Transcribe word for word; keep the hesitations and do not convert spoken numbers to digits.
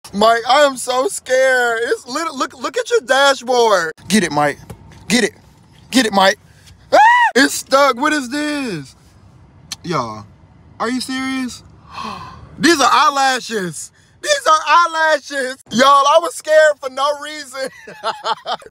Mike, I am so scared. It's little, look, look at your dashboard. Get it, Mike. Get it. Get it, Mike. Ah! It's stuck. What is this? Y'all, are you serious? These are eyelashes. These are eyelashes. Y'all, I was scared for no reason.